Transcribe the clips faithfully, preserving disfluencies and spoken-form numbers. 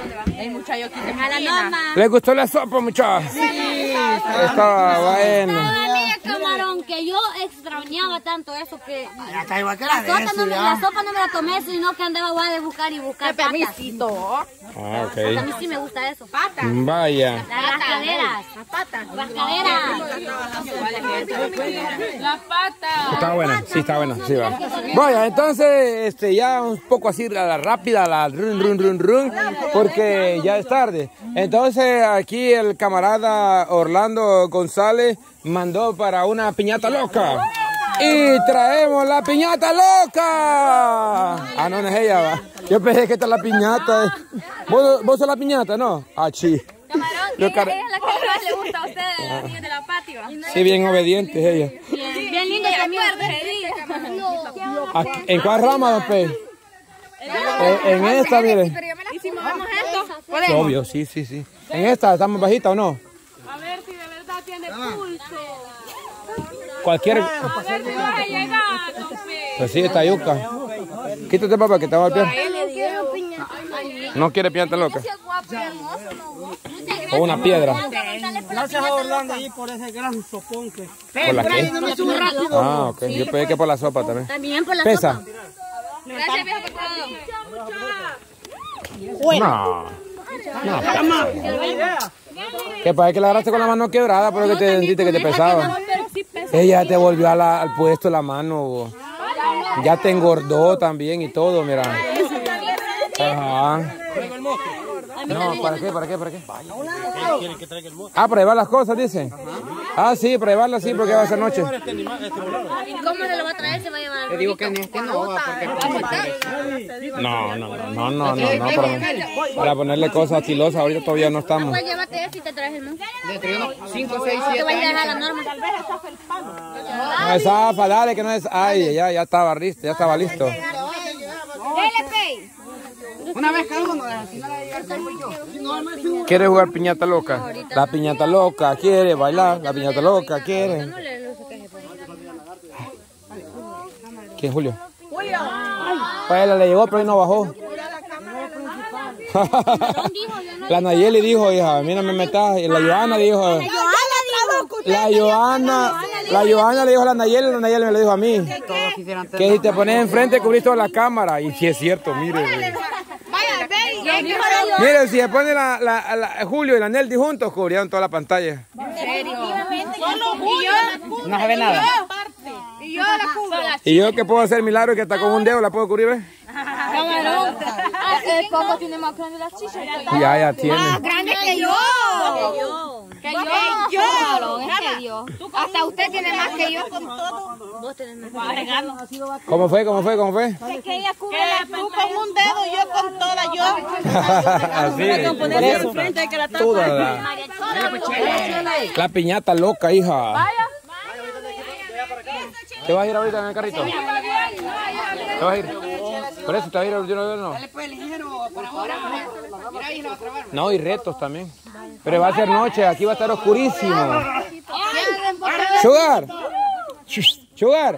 Hay mucha yoquita. ¿Les gustó la sopa, muchachos? Sí. Estaba buena. Camarón, que yo extrañaba tanto eso que Está igual que la, la, sopa de no me, la sopa no me la tomé, sino que andaba igual de buscar y buscar patas. Permisito. Ah, Porque a ok. mí sí me gusta eso. Patas. Vaya. Las caderas. Las patas. Las caderas. Las patas. Está buena, sí, está buena, sí va. Vaya, entonces, este, ya un poco así a la rápida, la run, run, run, run, porque ya es tarde. Entonces, aquí el camarada Orlando González mandó para una piñata loca. Y traemos la piñata loca. Ah, no, no es ella, va. Yo pensé que esta es la piñata. ¿Vos, vos sos la piñata, no? Ah, sí. Camarón, Yo ella, car- ella es la que más le gusta a ustedes, a los niños de la patio. Sí, bien obediente es ella. Bien, bien linda también. Aquí- ¿En cuál rama, don Pe? En, en esta, mire. ¿Y si movemos esto? Obvio, sí, sí, sí. ¿En esta estamos bajita o no? A ver si de verdad tiene pulso. Cualquier... A ver si vas a llegar, don Fe. Pues sí, esta yuca. Quítate, papá, que te va a golpear. No quiere piñata loca. O una piedra. Gracias a Orlando ahí por ese gran sopón que... ¿Por la qué? Ah, ok. Yo pensé que por la sopa también. También por la ¿Pesa? sopa. Gracias, viejo, por todo. No. No. Que parece que la agarraste con la mano quebrada, pero que te sentiste que te pesaba. Ella te volvió a la- al puesto la mano. Ya te engordó también y todo, mira. Ajá. No, ¿para qué? ¿Para qué? ¿Para qué? Ah, para llevar las cosas, dice. Ah, sí, para llevarlas, sí, porque va a ser noche. ¿Y cómo se lo va a traer? Se va a llevar. Te digo que en este no va porque... No, no, no, no, no, no, no, para, para ponerle cosas estilosas, ahorita todavía no estamos. Pues llévate eso y te traes el mundo. Dentro de unos cinco, seis, Te siete va a llegar a años... la norma. No es zafa, dale, que no es... Ay, ya, ya estaba listo, ya estaba listo. Dele, pay. Una vez cada uno, si no la llegar tengo yo. ¿Quiere jugar piñata loca? La piñata loca quiere bailar, la piñata loca quiere. ¿Quién, Julio? Julio. Pues él le llegó, pero ahí no bajó. La Nayeli dijo, hija, a mí no me metas. Y la Joana dijo... La Joana, la Joana le dijo a la Nayeli, la Nayeli me lo dijo a mí. Que si te pones enfrente, cubrís toda la cámara. Y si es cierto, mire. Mire, si se pone la, la, la, Julio y la Neldy juntos, cubrieron toda la pantalla. ¿En serio? Solo Julio. No se ve nada. Y yo la cubro. Y yo que puedo hacer milagro que hasta con un dedo la puedo cubrir, ¿ves? Camarón. El Coco tiene más grande las chichas. Ya, ya tiene. Más grande que yo. Que yo. Que yo. Camarón, es que yo. Hasta usted tiene más que yo con todo. Vos tenés más. ¿Cómo fue? ¿Cómo fue? ¿Cómo fue? Es que ella cubre la tú con un dedo, yo con toda, yo. Así es. Toda la, la piñata loca, hija. ¿Te vas a ir ahorita en el carrito? ¿Te vas a ir? Por eso te vas a ir de una vez, ¿no? No, y retos también. Pero va a ser noche, aquí va a estar oscurísimo. Sugar. Sugar.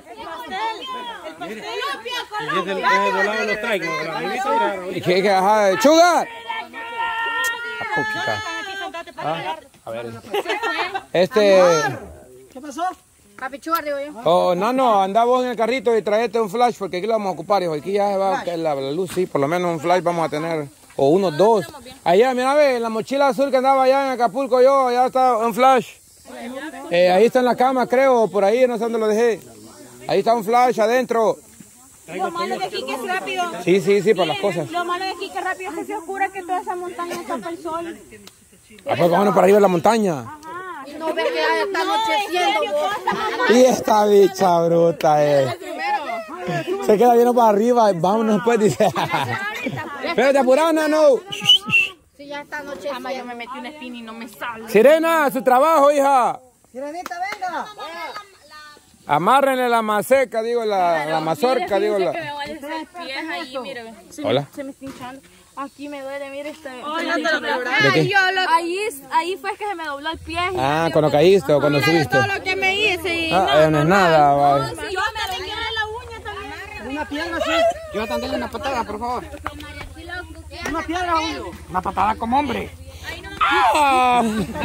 ¿Y qué? qué ajá, Sugar. Ah, puchica. Ah, a ver. Este... ¿Qué pasó? Papi Chugar, digo yo. Oh, no, no, anda vos en el carrito y traete un flash porque aquí lo vamos a ocupar, hijo. Aquí ya se va a caer la, la luz, sí, por lo menos un flash vamos a tener. O unos dos. Allá, mira, ve, en la mochila azul que andaba allá en Acapulco yo, allá está un flash. Eh, ahí está en la cama, creo, por ahí, no sé dónde lo dejé. Ahí está un flash adentro. Lo malo de aquí que es rápido. Sí, sí, sí, para las cosas. Lo malo de aquí que rápido es que se oscura que toda esa montaña está para el sol. Ah, pues vámonos para arriba de la montaña. No ves que ya está anocheciendo. Y esta bicha bruta, eh. Se queda viendo para arriba, vámonos pues, dice. Espérate, apurada, no. Si ya está anocheciendo. Jamás yo me metí una espina y no me sale. Sirena, su trabajo, hija. Sirenita, venga. Amárrenle la maseca, digo, la, la mazorca, digo. La... Que me voy a hacer el pie ahí, mire. Se me- Hola. Se me está hinchando. Aquí me duele, mire este. ¿De Ay, qué? yo lo- ahí, ahí fue que se me dobló el pie. Ah, cuando caíste o cuando subiste. Todo lo que me hice y Ah, eh, no es nada, va. yo me quebré la uña también. Una pierna así. Yo también una patada, por favor. una piedra, Julio. Una patada como hombre. ¡Ah!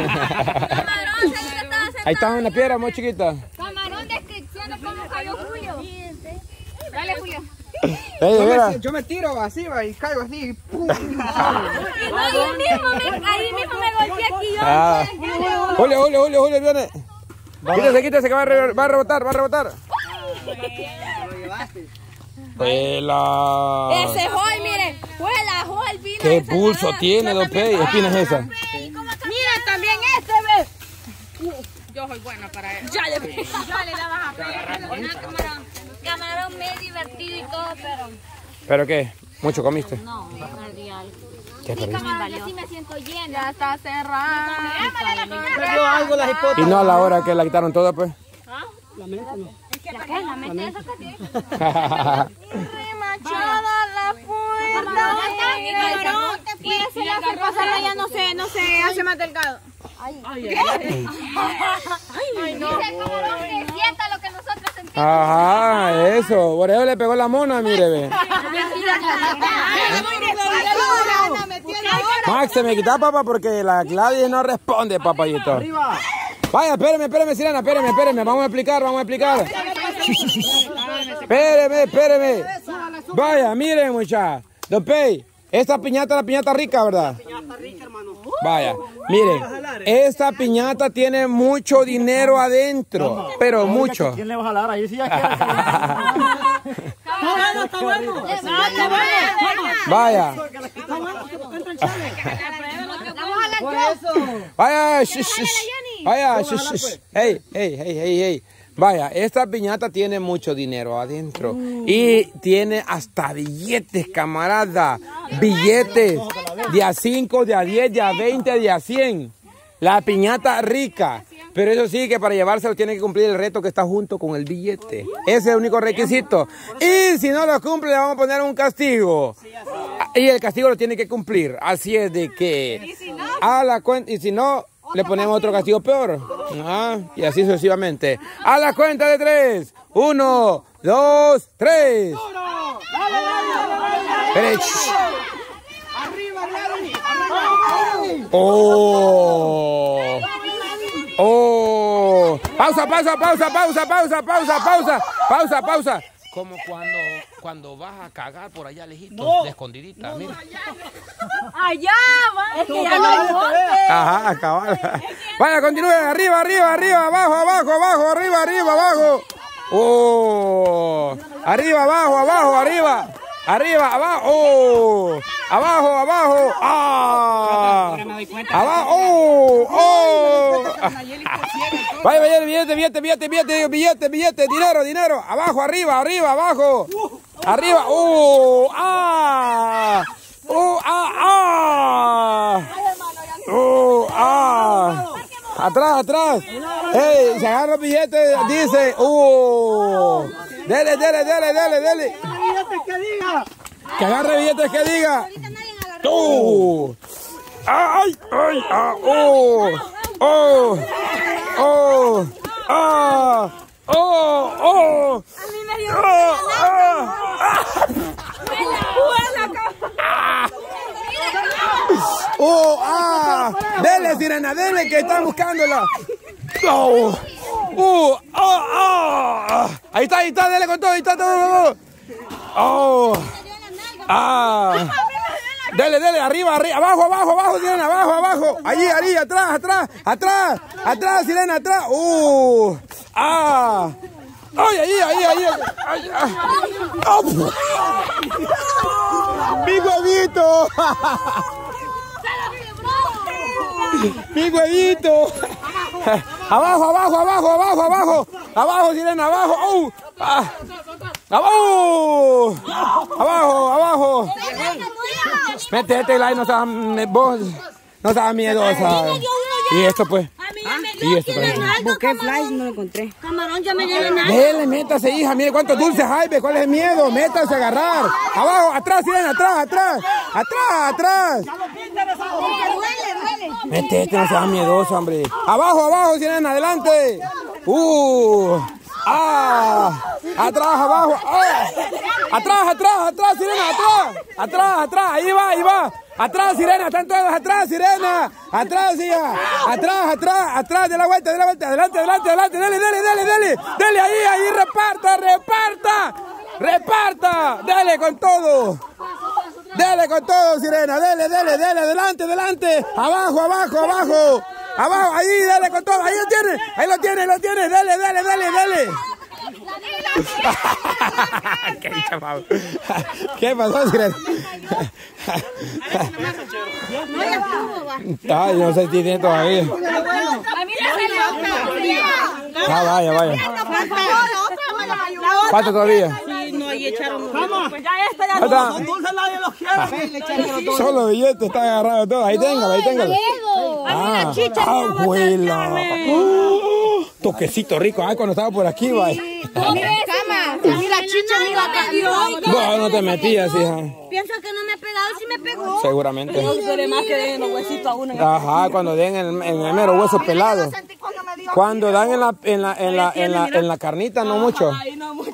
Ahí está una piedra muy chiquita. Camarón, descripción de cómo cayó Julio. Dale, Julio. Hey, yo, mira. me, yo me tiro así, va, y caigo así. Y ¡pum! No, ahí mismo me, ahí mismo me golpeé aquí yo. Ah. Julio, Julio, Julio, Julio, viene. Quítese, quítese que va a, re, va a rebotar, va a rebotar. ¡Huela! Ese Joy, mire. Huela, Joy, vino. ¿Qué pulso tiene, Don Pey? Espina es esa. Mira, también este, ve. Yo soy buena para eso. Ya le, ya le dabas a Camarón. Camarón medio divertido y todo, pero... ¿Pero qué? ¿Mucho comiste? No, perdí algo. ¿Qué perdiste? Camarón, yo sí me siento llena. Ya está cerrado. Perdió algo la hipótesis. Y no a la hora que la quitaron toda, pues. La mente no. ¿La qué? ¿La mente esa que tiene? Remachada la puerta. Camarón, Y si la hace pasar ya no se, no se hace más delgado. Ay, ay, no. Dice camarón que sienta lo que nosotros sentimos. Ajá, eso. Por eso le pegó la mona, mire, ve. Max, se me quita, papá, porque la Gladys no responde, papayito. Vaya, espéreme, espéreme, Sirena, espéreme, espéreme. Vamos a explicar, vamos a explicar. Espéreme, espéreme. Vaya, miren, muchachos. Don Pey, esta piñata es la piñata rica, ¿verdad? Piñata rica, hermano. Vaya, miren, esta piñata tiene mucho dinero adentro, pero mucho. ¿Quién le va a jalar? Ahí sí ya queda. Está bueno, está bueno. Está bueno. Vaya. Por eso. Vaya, shush, shush. Vaya, shush, shush. Hey, hey, hey, hey, hey. Vaya, esta piñata tiene mucho dinero adentro. Y tiene hasta billetes, camarada. Billetes de a cinco, de a diez, de a veinte, de a cien. La piñata rica. Pero eso sí, que para llevárselo tiene que cumplir el reto que está junto con el billete. Ese es el único requisito. Y si no lo cumple, le vamos a poner un castigo. Y el castigo lo tiene que cumplir. Así es de que a la cuenta, y si no, le ponemos otro castigo peor. Ah, y así sucesivamente. A la cuenta de tres. Uno, dos, tres. Pero, oh. Oh. Pausa, pausa, pausa, pausa, pausa, pausa, pausa, pausa, pausa. Como cuando, cuando vas a cagar por allá lejito, no, de escondidita, no, mira. Allá va. Es que ya no hay monte. Ajá, cabal. Vaya, continúe. Arriba, arriba, arriba, abajo, abajo, abajo, arriba, arriba, abajo. Oh. Arriba, abajo, abajo, arriba. Arriba, abajo. Oh. Abajo, abajo. Ah. Abajo. Oh. Oh. Vaya, vaya, billete, billete, billete, billete, billete, billete, dinero, dinero. Abajo, arriba, arriba, abajo. Arriba. Oh. Ah. Oh. Ah. Ah. Oh. Ah. Atrás, atrás. Hey, se agarra el billete, dice. Oh. Dele, dele, dele, dele, dele. Que diga. Que agarre billetes que diga. ¡Oh! ¡Ay! ¡Ay! ¡Ah! ¡Oh! ¡Oh! ¡Oh! ¡Ah! ¡Oh! ¡Oh! A mí me dio ¡Oh! ¡Ah! ¡Oh! ¡Ah! ¡Dele, Sirena! ¡Dele, que están buscándola! ¡Oh! ¡Oh! ¡Oh! ¡Oh! Ahí está, ahí está, dele con todo, ahí está todo. ¡Oh! ¡Ah! Dele, dele, arriba, arriba, abajo, abajo, abajo, Sirena, abajo, abajo. Allí, allí, atrás, atrás, atrás, atrás, Sirena, atrás. ¡Uh! ¡Ah! ¡Ay, ahí, ahí, ahí! ¡Ay, ay! ¡Oh! ¡Mi huevito! ¡Mi huevito! ¡Abajo, abajo, abajo, abajo, abajo! ¡Abajo, Sirena, abajo! ¡Oh! ¡Ah! ¡Abajo! ¡Abajo, abajo! Métete, Lai, no seas vos, no seas miedosa. Y esto pues. Y esto pues. Busqué flies, no lo encontré. Camarón, ya me dieron nada. Dele, métase, hija, mire cuántos dulces hay, ve, ¿cuál es el miedo? Métase a agarrar. Abajo, atrás, Sirena, atrás, atrás. Atrás, atrás. Métete, no seas miedosa, hombre. Abajo, abajo, Sirena, adelante. Uh. ¡Ah! ¡Atrás, abajo! ¡Ah! ¡Atrás, atrás, atrás, Sirena, atrás! ¡Atrás, atrás! ¡Ahí va, ahí va! Atrás, Sirena, están todos atrás, Sirena. Atrás, hija. Atrás, atrás, atrás, de la vuelta, de la vuelta. Adelante, adelante, adelante. Dele, dele, dele, dele. Dele ahí, ahí, reparta, reparta. Reparta. Dele con todo. Dele con todo, Sirena. Dele, dele, dele. Adelante, adelante. Abajo, abajo, abajo. Abajo, ahí, dele con todo. Ahí lo tiene. Ahí lo tiene, lo tiene. Dele, dele, dele, dele. ¿Qué, ¿Qué pasó, Sirena? Ay, no sé si tiene todavía. Ah, vaya, vaya. ¿Cuánto todavía? Sí, no, ahí echaron. Vamos, pues ya esta ya no. Entonces nadie los quiere. Solo billetes están agarrados todos. Ahí téngalo, ahí téngalo. Ah, abuela. Uh, toquecito rico. Ah, cuando estaba por aquí, vaya. Cama. Y la chicha me iba a caer. Vos no te metías, hija. Piensa que no me ha pegado, sí me pegó. Seguramente. No duele más que den los huesitos a uno. Ajá, cuando den en, en el mero hueso pelado. Cuando dan en la, en la, en la, en la, en la carnita, no mucho. Ahí no mucho.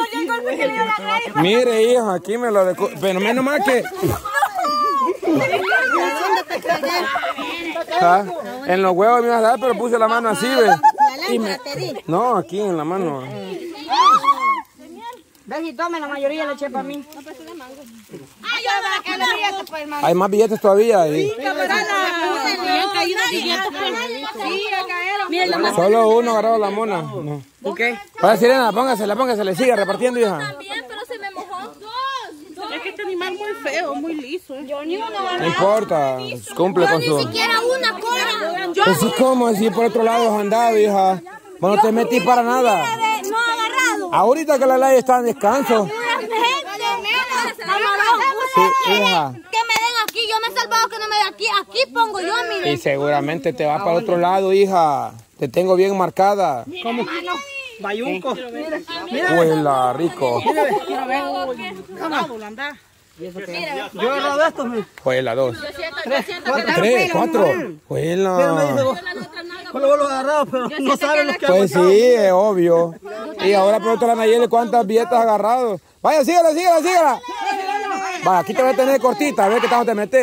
Mire, hijo, aquí me lo deco... Pero menos mal que... Ah, en los huevos me iba a dar, pero puse la mano así, ¿ves? Y me... No, aquí en la mano. Ves y tome, la mayoría le eché para mí. Hay más billetes todavía. ¿Sí? Solo uno agarró la mona. No. ¿Ok? Para Sirena, póngasela, póngasela, siga repartiendo, hija. También, pero se me mojó. Dos. Es que este animal muy feo, muy liso. ¿eh? Yo ni una. No importa, cumple con su... Ni siquiera una cola. Pues sí, ¿cómo? Así por otro lado has andado, hija. Vos no te metís para nada. No agarrado. Ahorita que la ley está en descanso. Sí, hija. Que me den aquí, yo me he salvado que no me den aquí. Aquí pongo yo, mire. Y seguramente te vas para el otro lado, hija. Te tengo bien marcada. ¿Cómo? Bayunco. Huela, rico. Quiero ver. Yo he robado esto, mi. Huela, dos. Tres, cuatro. Tres, cuatro. Pero me dice Huela. vos. Solo vos lo agarrado, pero no saben los que han Pues sí, es obvio. Y ahora pregunto a la Nayeli cuántas billetas ha agarrado. Vaya, sígala, sígala, sígala. Vaya, aquí te voy a tener cortita, a ver qué tanto te metes.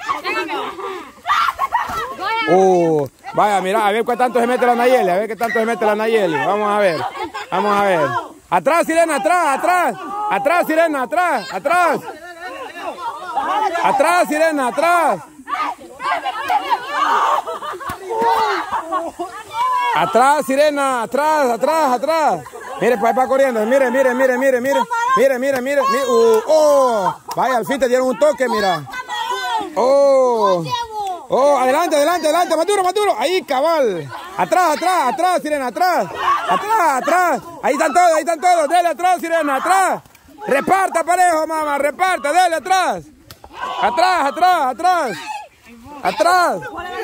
Uh, vaya, mira, a ver qué tanto se mete la Nayeli, a ver qué tanto se mete la Nayeli. Vamos a ver, vamos a ver. Atrás, Sirena, atrás, atrás. Atrás, Sirena, atrás, atrás. Atrás, Sirena, atrás. Atrás, Sirena, atrás, atrás, atrás. Mire, pues ahí va corriendo. Mire, mire, mire, mire, mire. Mire, mire, mire. mire. Uh, oh, vaya, al fin te dieron un toque, mira. Oh, oh, adelante, adelante, adelante. Más duro, más duro. Ahí, cabal. Atrás, atrás, atrás, Sirena, atrás. Atrás, atrás. Ahí están todos, ahí están todos. Dele atrás, Sirena, atrás. Reparta parejo, mamá, reparta, dele atrás. Atrás, atrás, atrás. Atrás.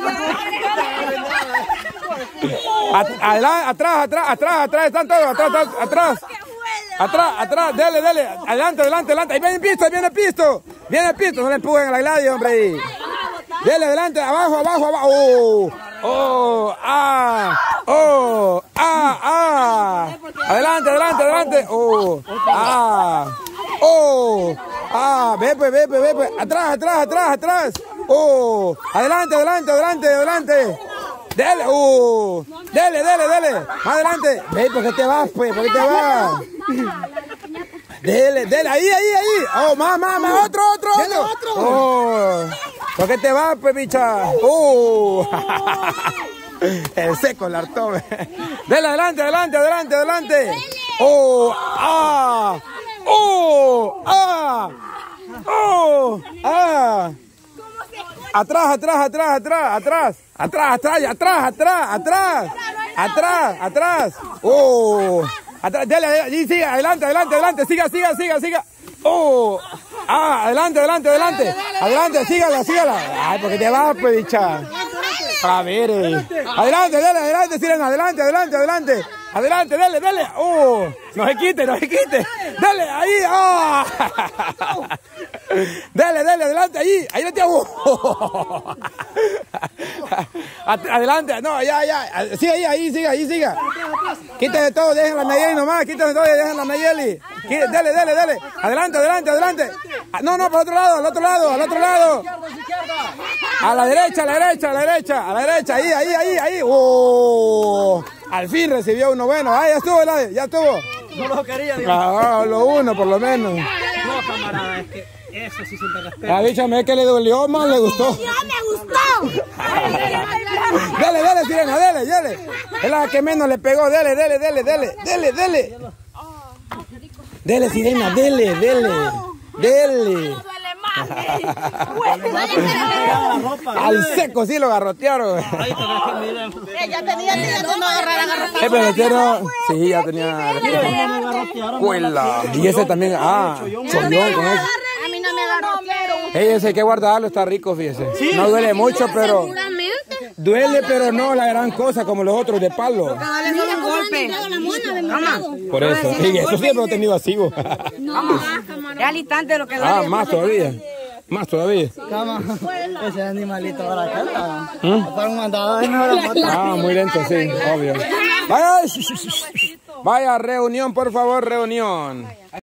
Atrás, atrás, atrás, atrás, atrás, están todos, atrás, atrás, atrás. Atrás, atrás, dele, dele. Adelante, adelante, adelante. Ahí viene el pisto, ahí viene el pisto. Viene el pisto, no le empujen a la Gladys, hombre. Ahí. Dele, adelante, abajo, abajo, abajo. Oh, oh, ah, oh, ah, ah. Adelante, adelante, adelante. Oh, ah, oh, ah. Ve, pues, ve, pues, ve, pues. Atrás, atrás, atrás, atrás. Oh, adelante, adelante, adelante, adelante. Dele, uh, dele, dele, dele. Más adelante. Ve, ¿por qué te vas, pues? ¿Por qué te vas? Dele, dele, ahí, ahí, ahí. Oh, más, más, más, otro, otro, otro. Oh, ¿por qué te vas, pues, bicha? Uh, el seco, el hartón. Dele, adelante, adelante, adelante, adelante. Oh, ah, oh, ah, oh, ah. Atrás, atrás, atrás, atrás, atrás, atrás, atrás, atrás, atrás, atrás, atrás, atrás, oh, atrás, dale, allí, siga, adelante, adelante, adelante, siga, siga, siga, siga, oh, ah, adelante, adelante, adelante, adelante, sígala, sígala, ay, porque te vas, pues, bicha, a ver, eh. Adelante, dale, adelante, Sirena, adelante, adelante, adelante, adelante, dale, dale, oh, no se quite, no se quite, dale, ahí, ah, oh. Dale, dale, adelante, ahí, ahí le tengo. Adelante, no, ya, ya, siga ahí, ahí, siga, ahí, siga. Quítenle todo, dejen la Nayeli nomás, quítenle todo y dejen la Nayeli. Dale, dale, dale, adelante, adelante, adelante. No, no, para el otro lado, al otro lado, al otro lado. A la derecha, a la derecha, a la derecha, a la derecha, ahí, ahí, ahí, ahí. ¡Oh! Al fin recibió uno bueno. Ah, ya estuvo, ya estuvo. No lo quería, digo. Ah, lo uno, por lo menos. No, camarada, es que eso sí se te respeta. La bicha me que le dolió más, le gustó. ¡No me gustó! Dele, dele, sirena, dele, dele. Es la que menos le pegó, dele, dele, dele, dele, dele, dele. Dele, sirena, dele, dele, dele. Al seco sí lo garrotearon. Ella tenía tiempo no agarrar a garrotear. Eh, pero el tierno, sí, ya tenía. Cuela. Y ese también, ah, chollón con eso. A mí no me garrotearon. Ey, ese hay que guardarlo, está rico, fíjese. No duele mucho, pero. Seguramente. Duele, pero no la gran cosa como los otros de palo. Dale solo un golpe. Por eso, sí, eso siempre lo he tenido así. vos. Es al instante lo que Ah, duele. más todavía. Más todavía. Cama, ese animalito ahora acá. Para un mandado es mejor la foto. Ah, muy lento, sí, obvio. Vaya, vaya, reunión, por favor, reunión.